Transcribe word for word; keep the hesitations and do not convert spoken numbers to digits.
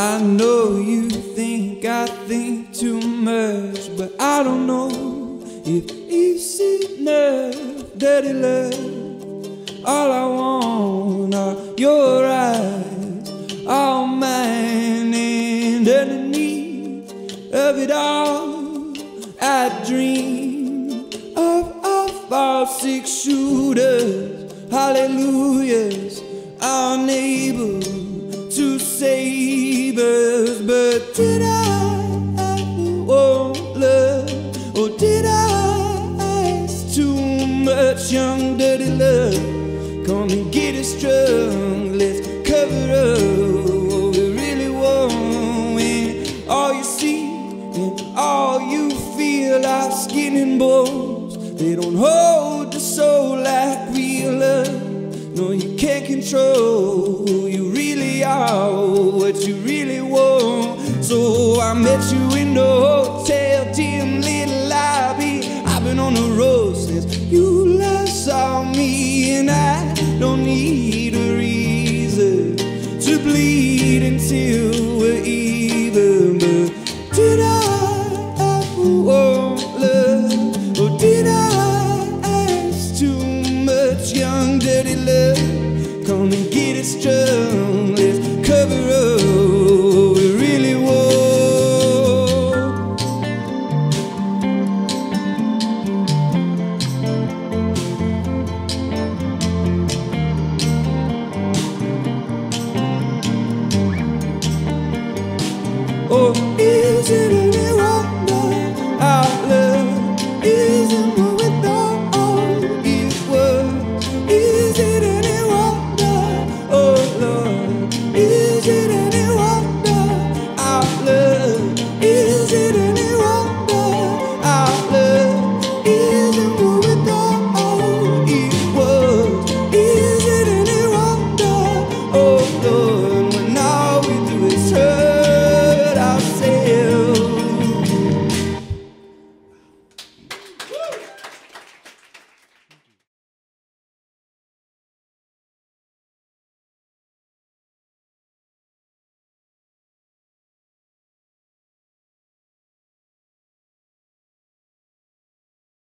I know you think I think too much, but I don't know if you've seen enough dirty love. All I want are your eyes, all mine, and underneath of it all, I dream of our five, six shooters, hallelujahs, unable to save us. But did I want love, or did I ask too much? Young dirty love, come and get us drunk, let's cover up what we really want. When all you see and all you feel are skin and bones, they don't hold the soul like real love. No, you can't control who you really are, what you really want. So I met you in the hotel, dim little lobby. I've been on the road since you last saw me, and I don't need a reason to bleed until we're even. But did I ever want love, or did I ask too much? Young dirty love, come and get us drunk, let's cover up what we really want. Or is it